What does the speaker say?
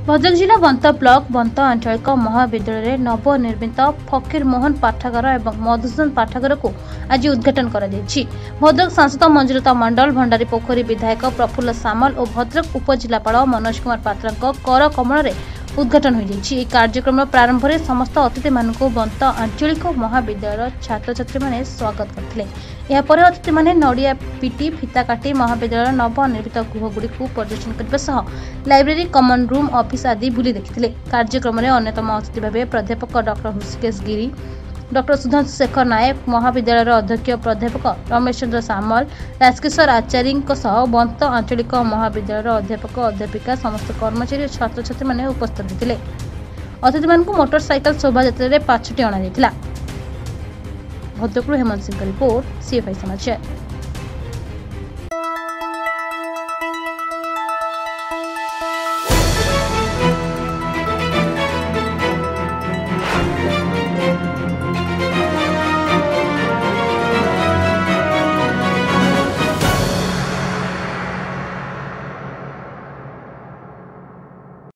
भद्रक जिला बंत ब्लॉक बंत आंचलिक महाविद्यालय नवनिर्मित फकीर मोहन पाठागार और मधुसूदन पाठागार को आज उद्घाटन कर भद्रक सांसद मंजुलता मंडल भंडारी पोखरी विधायक प्रफुल्ल सामल और भद्रक उपजिलापाल मनोज कुमार पात्र कर कमल उद्घाटन हो कार्यक्रम प्रारंभ में समस्त अतिथि मानक बंत आंचलिक महाविद्यालय छात्र छात्री माने स्वागत करते। अतिथि माने नड़िया पिटी फिता काटी महाविद्यालय नवनिर्मित गृहगुड़ी परिदर्शन करने लाइब्रेरी कमन रूम ऑफिस आदि बुली देखते। कार्यक्रम में अन्यतम अतिथि भाव प्राध्यापक डॉ हृषिकेश गिरी, डॉ सुधांशु शेखर नायक, महाविद्यालय अध्यक्ष प्राध्यापक रमेश चंद्र सामल, राजकिशोर आचार्य बंत आंचलिक महाविद्यालय अध्यापक अध्यापिका समस्त कर्मचारी और छात्र छात्री माने उपस्थित थे। अतिथि मानक मोटरसाइकेल शोभायात्रा में 5टी अणा भद्रक हेमंत सिंह रिपोर्ट CFI समाचार।